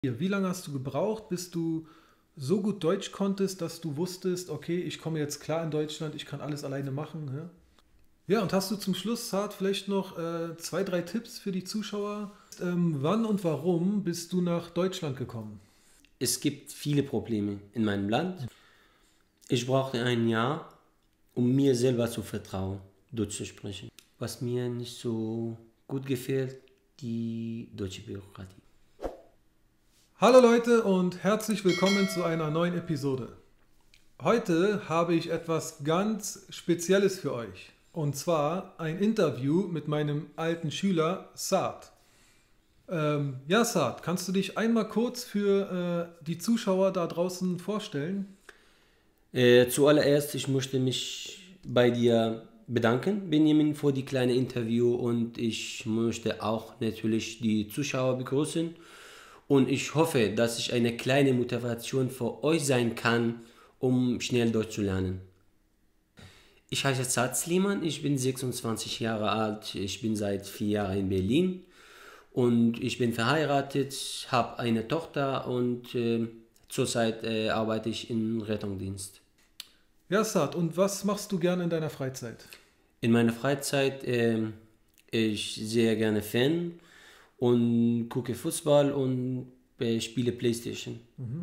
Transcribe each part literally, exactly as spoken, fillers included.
Wie lange hast du gebraucht, bis du so gut Deutsch konntest, dass du wusstest, okay, ich komme jetzt klar in Deutschland, ich kann alles alleine machen? Ja, ja, und hast du zum Schluss, Saad, vielleicht noch äh, zwei, drei Tipps für die Zuschauer? Ähm, wann und warum bist du nach Deutschland gekommen? Es gibt viele Probleme in meinem Land. Ich brauchte ein Jahr, um mir selber zu vertrauen, Deutsch zu sprechen. Was mir nicht so gut gefällt, die deutsche Bürokratie. Hallo Leute und herzlich willkommen zu einer neuen Episode. Heute habe ich etwas ganz Spezielles für euch. Und zwar ein Interview mit meinem alten Schüler Saad. Ähm, ja, Saad, kannst du dich einmal kurz für äh, die Zuschauer da draußen vorstellen? Äh, zuallererst, ich möchte mich bei dir bedanken, Benjamin, für die kleine Interview, und ich möchte auch natürlich die Zuschauer begrüßen. Und ich hoffe, dass ich eine kleine Motivation für euch sein kann, um schnell Deutsch zu lernen. Ich heiße Saad Sliman, ich bin sechsundzwanzig Jahre alt, ich bin seit vier Jahren in Berlin und ich bin verheiratet, habe eine Tochter und äh, zurzeit äh, arbeite ich im Rettungsdienst. Ja, Saad, und was machst du gerne in deiner Freizeit? In meiner Freizeit äh, ich sehr gerne Fan und gucke Fußball und äh, spiele Playstation.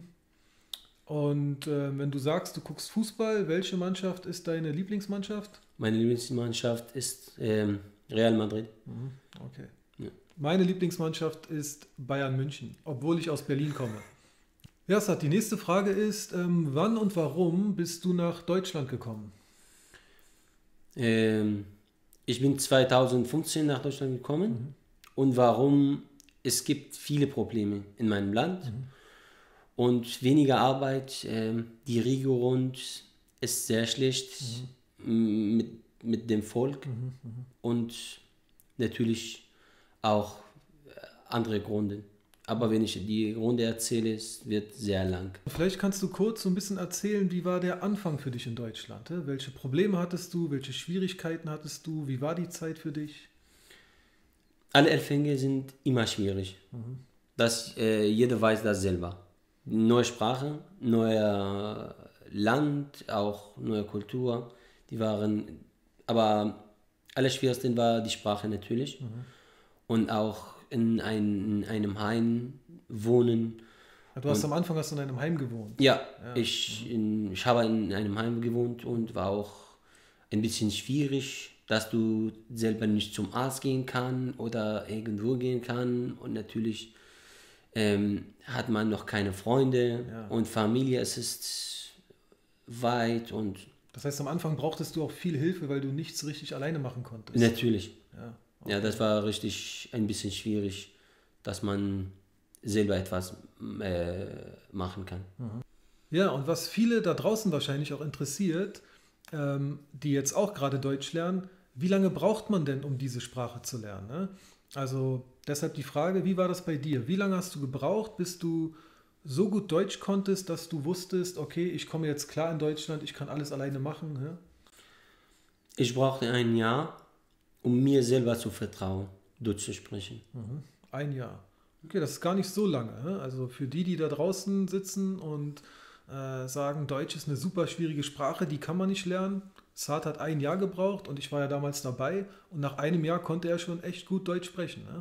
Und äh, wenn du sagst, du guckst Fußball, welche Mannschaft ist deine Lieblingsmannschaft? Meine Lieblingsmannschaft ist ähm, Real Madrid. Okay. Ja. Meine Lieblingsmannschaft ist Bayern München, obwohl ich aus Berlin komme. Ja, Saad, die nächste Frage ist, ähm, wann und warum bist du nach Deutschland gekommen? Ähm, ich bin zweitausendfünfzehn nach Deutschland gekommen. Und warum? Es gibt viele Probleme in meinem Land und weniger Arbeit. Ähm, die Regierung ist sehr schlecht m- mit, mit dem Volk und natürlich auch äh, andere Gründe. Aber wenn ich die Gründe erzähle, es wird sehr lang. Vielleicht kannst du kurz so ein bisschen erzählen, wie war der Anfang für dich in Deutschland? hä? Welche Probleme hattest du? Welche Schwierigkeiten hattest du? Wie war die Zeit für dich? Alle Anfänge sind immer schwierig. Das, äh, jeder weiß das selber. Neue Sprache, neuer Land, auch neue Kultur. Die waren, aber allerschwierigsten war die Sprache natürlich. Und auch in, ein, in einem Heim wohnen. Du hast am Anfang hast du in einem Heim gewohnt. Ja, ich, in, ich habe in einem Heim gewohnt und war auch ein bisschen schwierig, dass du selber nicht zum Arzt gehen kann oder irgendwo gehen kann. Und natürlich ähm, hat man noch keine Freunde Ja. und Familie. Es ist weit und Das heißt, am Anfang brauchtest du auch viel Hilfe, weil du nichts richtig alleine machen konntest. natürlich. Ja. Ja, das war richtig ein bisschen schwierig, dass man selber etwas äh, machen kann. Ja, und was viele da draußen wahrscheinlich auch interessiert, ähm, die jetzt auch gerade Deutsch lernen, wie lange braucht man denn, um diese Sprache zu lernen? Ne? Also deshalb die Frage, wie war das bei dir? Wie lange hast du gebraucht, bis du so gut Deutsch konntest, dass du wusstest, okay, ich komme jetzt klar in Deutschland, ich kann alles alleine machen? Ja? Ich brauchte ein Jahr, um mir selber zu vertrauen, Deutsch zu sprechen. Ein Jahr. Okay, das ist gar nicht so lange. hä? Also für die, die da draußen sitzen und äh, sagen, Deutsch ist eine super schwierige Sprache, die kann man nicht lernen. Saad hat ein Jahr gebraucht und ich war ja damals dabei und nach einem Jahr konnte er schon echt gut Deutsch sprechen. Ne?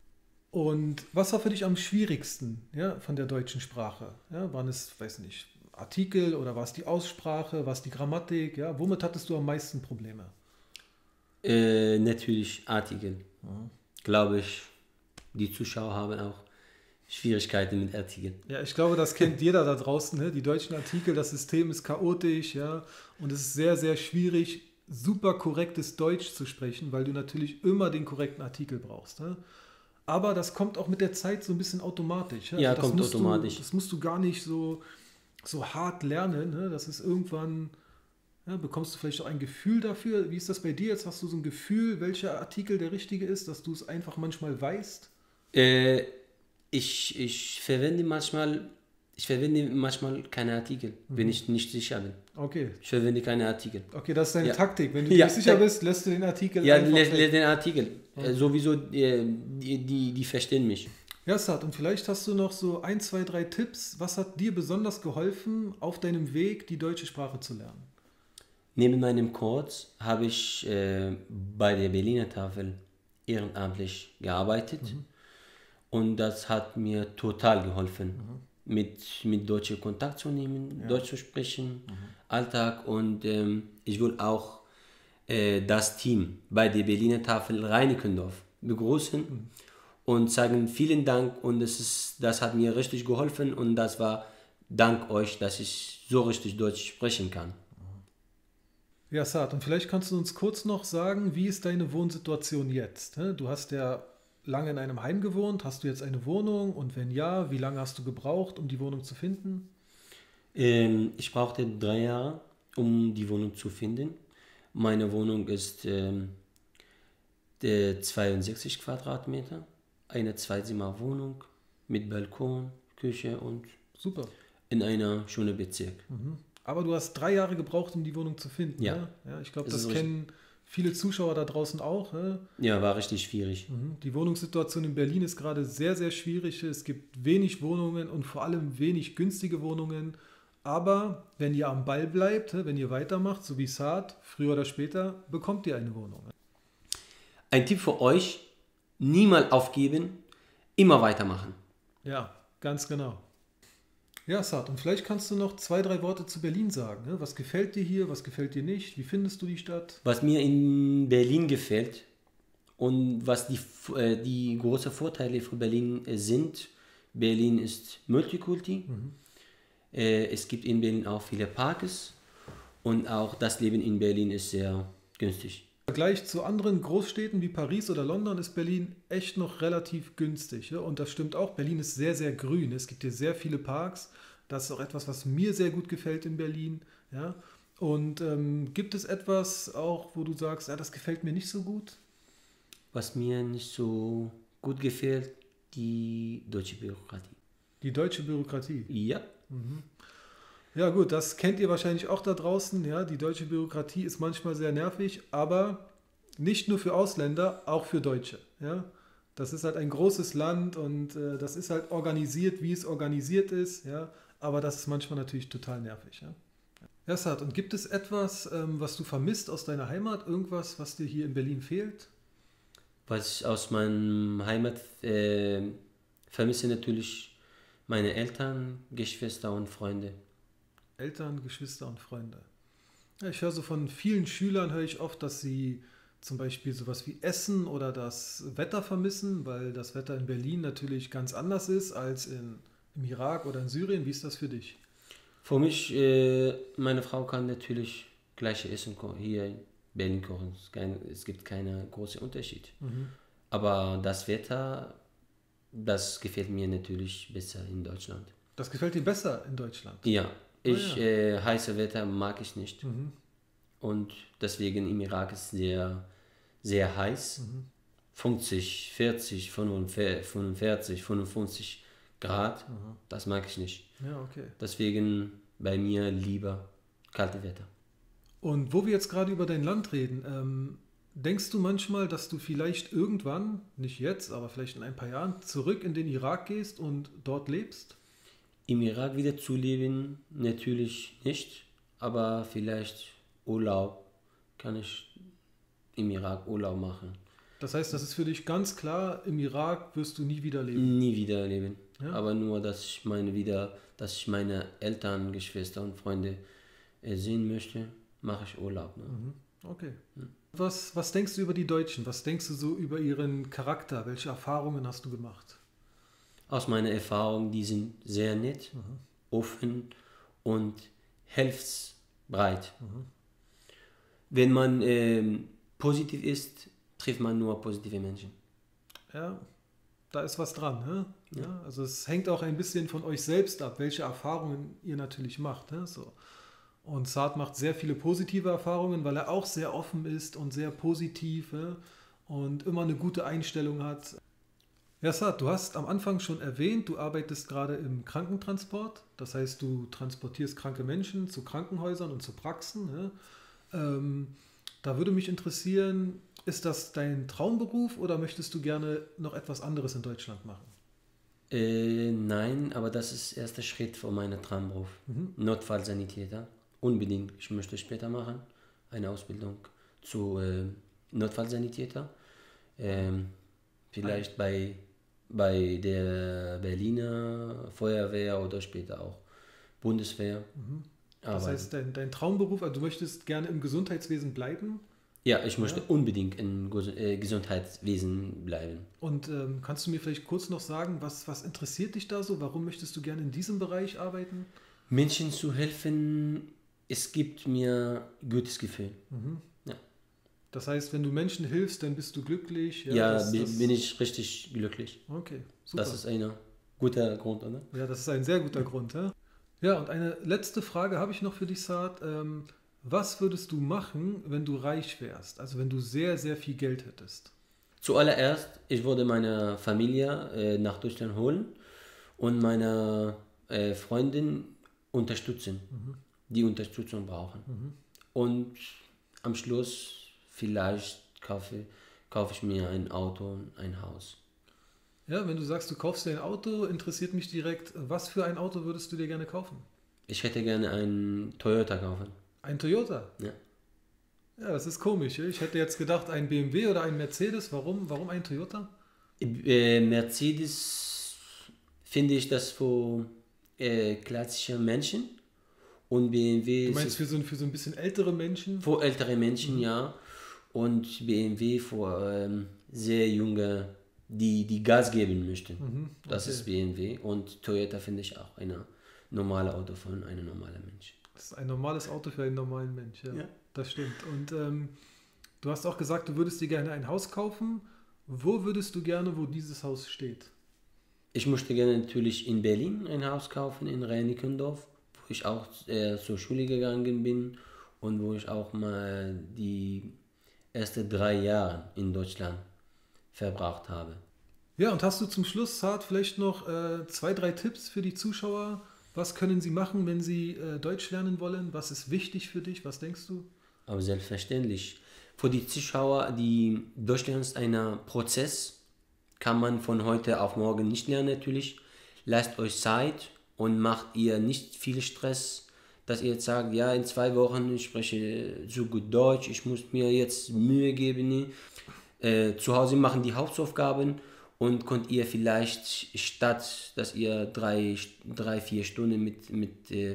Und was war für dich am schwierigsten, ja, von der deutschen Sprache? Ja, waren es, weiß nicht, Artikel oder war es die Aussprache, war es die Grammatik? Ja? Womit hattest du am meisten Probleme? Äh, natürlich Artikel. Glaube ich, die Zuschauer haben auch Schwierigkeiten mit Artikeln. Ja, ich glaube, das kennt jeder da draußen. Ne? Die deutschen Artikel, das System ist chaotisch, ja, und es ist sehr, sehr schwierig, super korrektes Deutsch zu sprechen, weil du natürlich immer den korrekten Artikel brauchst. Ne? Aber das kommt auch mit der Zeit so ein bisschen automatisch. Ja, das kommt musst automatisch. Du, das musst du gar nicht so, so hart lernen. Ne? Das ist irgendwann, ja, bekommst du vielleicht auch ein Gefühl dafür. Wie ist das bei dir jetzt? Hast du so ein Gefühl, welcher Artikel der richtige ist, dass du es einfach manchmal weißt? Äh, ich, ich verwende manchmal, ich verwende manchmal keine Artikel, wenn ich nicht sicher bin. Okay. Ich verwende keine Artikel. Okay, das ist deine Ja. Taktik. Wenn du dir Ja, nicht sicher tak- bist, lässt du den Artikel Ja, einfach le- le- weg. den Artikel. Äh, sowieso, äh, die, die, die verstehen mich. Ja, Sad, und vielleicht hast du noch so ein, zwei, drei Tipps. Was hat dir besonders geholfen, auf deinem Weg die deutsche Sprache zu lernen? Neben meinem Kurs habe ich äh, bei der Berliner Tafel ehrenamtlich gearbeitet und das hat mir total geholfen, mit, mit Deutschen Kontakt zu nehmen, Ja. Deutsch zu sprechen, Alltag und ähm, ich will auch äh, das Team bei der Berliner Tafel Reinickendorf begrüßen und sagen vielen Dank und es ist, das hat mir richtig geholfen und das war dank euch, dass ich so richtig Deutsch sprechen kann. Ja, Sad, und vielleicht kannst du uns kurz noch sagen, wie ist deine Wohnsituation jetzt? hä? Du hast ja lange in einem Heim gewohnt. Hast du jetzt eine Wohnung? Und wenn ja, wie lange hast du gebraucht, um die Wohnung zu finden? Ähm, ich brauchte drei Jahre, um die Wohnung zu finden. Meine Wohnung ist ähm, der zweiundsechzig Quadratmeter, eine Zweizimmerwohnung mit Balkon, Küche und Super. in einer schönen Bezirk. Aber du hast drei Jahre gebraucht, um die Wohnung zu finden. Ja. Ne? Ja, ich glaube, Das das ist richtig. kennen viele Zuschauer da draußen auch. Ne? Ja, war richtig schwierig. Mhm. Die Wohnungssituation in Berlin ist gerade sehr, sehr schwierig. Es gibt wenig Wohnungen und vor allem wenig günstige Wohnungen. Aber wenn ihr am Ball bleibt, hä, wenn ihr weitermacht, so wie Saad, früher oder später bekommt ihr eine Wohnung. Ein Tipp für euch, niemals aufgeben, immer weitermachen. Ja, ganz genau. Ja, Saad, und vielleicht kannst du noch zwei, drei Worte zu Berlin sagen. Ne? Was gefällt dir hier, was gefällt dir nicht? Wie findest du die Stadt? Was mir in Berlin gefällt und was die, äh, die großen Vorteile für Berlin äh, sind, Berlin ist Multikulti. Äh, es gibt in Berlin auch viele Parks und auch das Leben in Berlin ist sehr günstig. Im Vergleich zu anderen Großstädten wie Paris oder London ist Berlin echt noch relativ günstig. Ja? Und das stimmt auch. Berlin ist sehr, sehr grün. Es gibt hier sehr viele Parks. Das ist auch etwas, was mir sehr gut gefällt in Berlin. Ja? Und ähm, gibt es etwas auch, wo du sagst, ja, das gefällt mir nicht so gut? Was mir nicht so gut gefällt, die deutsche Bürokratie. Die deutsche Bürokratie. Ja, Ja gut, das kennt ihr wahrscheinlich auch da draußen. Ja, die deutsche Bürokratie ist manchmal sehr nervig, aber nicht nur für Ausländer, auch für Deutsche. Ja, das ist halt ein großes Land und äh, das ist halt organisiert, wie es organisiert ist. Ja, aber das ist manchmal natürlich total nervig. Ja, ja Saad, und gibt es etwas, ähm, was du vermisst aus deiner Heimat? Irgendwas, was dir hier in Berlin fehlt? was ich aus meiner Heimat äh, vermisse, natürlich meine Eltern, Geschwister und Freunde. Eltern, Geschwister und Freunde. Ja, ich höre so von vielen Schülern, höre ich oft, dass sie zum Beispiel sowas wie Essen oder das Wetter vermissen, weil das Wetter in Berlin natürlich ganz anders ist als in, im Irak oder in Syrien. Wie ist das für dich? Für mich, äh, meine Frau kann natürlich gleiche Essen ko- hier in Berlin kochen. Es, ist kein, es gibt keinen großen Unterschied. Aber das Wetter, das gefällt mir natürlich besser in Deutschland. Das gefällt dir besser in Deutschland. Ja, ich Ah, ja. äh, heiße Wetter mag ich nicht. Und deswegen im Irak ist sehr, sehr heiß. fünfzig, vierzig, fünfundvierzig, fünfundfünfzig Grad. Das mag ich nicht. Ja, okay. Deswegen bei mir lieber kalte Wetter. Und wo wir jetzt gerade über dein Land reden, ähm, denkst du manchmal, dass du vielleicht irgendwann, nicht jetzt, aber vielleicht in ein paar Jahren, zurück in den Irak gehst und dort lebst? Im Irak wieder zu leben, natürlich nicht, aber vielleicht Urlaub kann ich im Irak Urlaub machen. Das heißt, das ist für dich ganz klar, im Irak wirst du nie wieder leben. Nie wieder leben. Ja. Aber nur, dass ich meine wieder, dass ich meine Eltern, Geschwister und Freunde äh, sehen möchte, mache ich Urlaub. Ne? Okay. Was, was denkst du über die Deutschen? Was denkst du so über ihren Charakter? Welche Erfahrungen hast du gemacht? Aus meiner Erfahrung, die sind sehr nett, offen und hilfsbereit. Wenn man ähm, positiv ist, trifft man nur positive Menschen. Ja, da ist was dran. Ne? Ja. Also es hängt auch ein bisschen von euch selbst ab, welche Erfahrungen ihr natürlich macht. Ne? So. Und Saad macht sehr viele positive Erfahrungen, weil er auch sehr offen ist und sehr positiv, ne? Und immer eine gute Einstellung hat. Ja, Saad, du hast am Anfang schon erwähnt, du arbeitest gerade im Krankentransport. Das heißt, du transportierst kranke Menschen zu Krankenhäusern und zu Praxen. Ne? Ähm, da würde mich interessieren, ist das dein Traumberuf oder möchtest du gerne noch etwas anderes in Deutschland machen? Äh, nein, aber das ist der erste Schritt für meinen Traumberuf. Mhm. Notfallsanitäter. Unbedingt. Ich möchte später machen. Eine Ausbildung zu äh, Notfallsanitäter. Ähm, vielleicht bei, bei der Berliner Feuerwehr oder später auch Bundeswehr. Mhm. Das heißt, dein, dein Traumberuf, also du möchtest gerne im Gesundheitswesen bleiben? Ja, ich möchte ja. unbedingt im Gesundheitswesen bleiben. Und ähm, kannst du mir vielleicht kurz noch sagen, was, was interessiert dich da so? Warum möchtest du gerne in diesem Bereich arbeiten? Menschen zu helfen, es gibt mir ein gutes Gefühl. Mhm. Ja. Das heißt, wenn du Menschen hilfst, dann bist du glücklich? Ja, ja das, bin, das bin ich richtig glücklich. Okay, super. Das ist ein guter Grund, oder? Ja, das ist ein sehr guter Grund. Ja, ja und eine letzte Frage habe ich noch für dich, Saad. Ähm, Was würdest du machen, wenn du reich wärst? Also wenn du sehr, sehr viel Geld hättest? Zuallererst, ich würde meine Familie äh, nach Deutschland holen und meine äh, Freundin unterstützen, mhm. die Unterstützung brauchen. Mhm. Und am Schluss vielleicht kaufe, kaufe ich mir ein Auto und ein Haus. Ja, wenn du sagst, du kaufst dir ein Auto, interessiert mich direkt, was für ein Auto würdest du dir gerne kaufen? Ich hätte gerne ein Toyota kaufen. Ein Toyota? Ja. Ja, das ist komisch. Ich hätte jetzt gedacht, ein B M W oder ein Mercedes. Warum, warum ein Toyota? Äh, Mercedes finde ich das für äh, klassische Menschen und B M W... Du meinst für so, für so ein bisschen ältere Menschen? Für ältere Menschen, mhm. ja. Und B M W für ähm, sehr junge, die, die Gas geben möchten. Mhm. Okay. Das ist B M W. Und Toyota finde ich auch ein normales Auto von einem normalen Menschen. Das ist ein normales Auto für einen normalen Mensch, ja. ja. Das stimmt. Und ähm, du hast auch gesagt, du würdest dir gerne ein Haus kaufen. Wo würdest du gerne, wo dieses Haus steht? Ich möchte gerne natürlich in Berlin ein Haus kaufen, in Reinickendorf, wo ich auch äh, zur Schule gegangen bin und wo ich auch mal die ersten drei Jahre in Deutschland verbracht habe. Ja, und hast du zum Schluss, Saad, vielleicht noch äh, zwei, drei Tipps für die Zuschauer? Was können sie machen, wenn sie äh, Deutsch lernen wollen? Was ist wichtig für dich? Was denkst du? Aber selbstverständlich. Für die Zuschauer, die Deutschland ist ein Prozess, kann man von heute auf morgen nicht lernen natürlich. Lasst euch Zeit und macht ihr nicht viel Stress, dass ihr jetzt sagt, ja, in zwei Wochen ich spreche so gut Deutsch, ich muss mir jetzt Mühe geben. Äh, zu Hause machen die Hausaufgaben und könnt ihr vielleicht statt, dass ihr drei, drei vier Stunden mit, mit äh,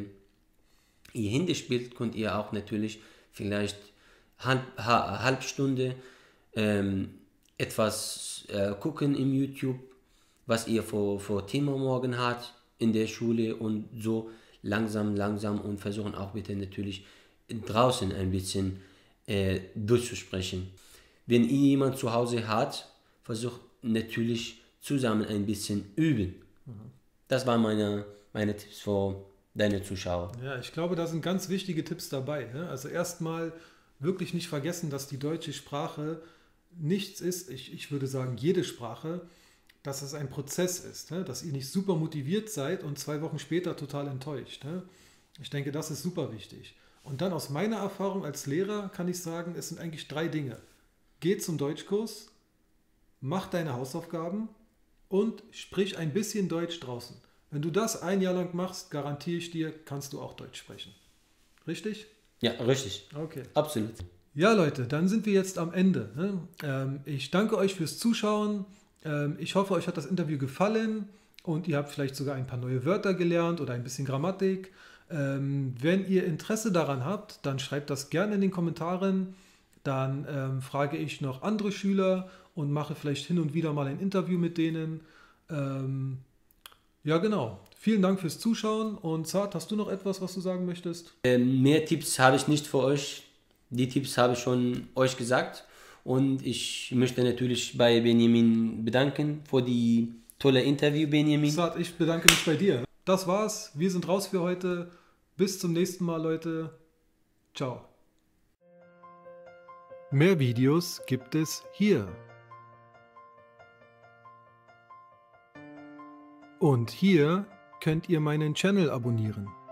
ihr Handy spielt, könnt ihr auch natürlich vielleicht halb, halb Stunde ähm, etwas äh, gucken im YouTube, was ihr vor, vor Thema morgen hat in der Schule und so langsam, langsam und versuchen auch bitte natürlich draußen ein bisschen äh, durchzusprechen. Wenn ihr jemand zu Hause hat, versucht natürlich zusammen ein bisschen üben. Mhm. Das waren meine, meine Tipps für deine Zuschauer. Ja, ich glaube, da sind ganz wichtige Tipps dabei. Ne? Also erstmal wirklich nicht vergessen, dass die deutsche Sprache nichts ist, ich, ich würde sagen jede Sprache, dass es ein Prozess ist, ne? Dass ihr nicht super motiviert seid und zwei Wochen später total enttäuscht. Ne? Ich denke, das ist super wichtig. Und dann aus meiner Erfahrung als Lehrer kann ich sagen, es sind eigentlich drei Dinge. Geh zum Deutschkurs, mach deine Hausaufgaben und sprich ein bisschen Deutsch draußen. Wenn du das ein Jahr lang machst, garantiere ich dir, kannst du auch Deutsch sprechen. Richtig? Ja, richtig. Okay. Absolut. Ja, Leute, dann sind wir jetzt am Ende. Ne? Ähm, ich danke euch fürs Zuschauen. Ähm, ich hoffe, euch hat das Interview gefallen und ihr habt vielleicht sogar ein paar neue Wörter gelernt oder ein bisschen Grammatik. Ähm, wenn ihr Interesse daran habt, dann schreibt das gerne in den Kommentaren. Dann ähm, frage ich noch andere Schüler und mache vielleicht hin und wieder mal ein Interview mit denen. Ähm, ja, genau. Vielen Dank fürs Zuschauen. Und Saad, hast du noch etwas, was du sagen möchtest? Ähm, mehr Tipps habe ich nicht für euch. Die Tipps habe ich schon euch gesagt. Und ich möchte natürlich bei Benjamin bedanken für die tolle Interview, Benjamin. Saad, ich bedanke mich bei dir. Das war's. Wir sind raus für heute. Bis zum nächsten Mal, Leute. Ciao. Mehr Videos gibt es hier. Und hier könnt ihr meinen Channel abonnieren.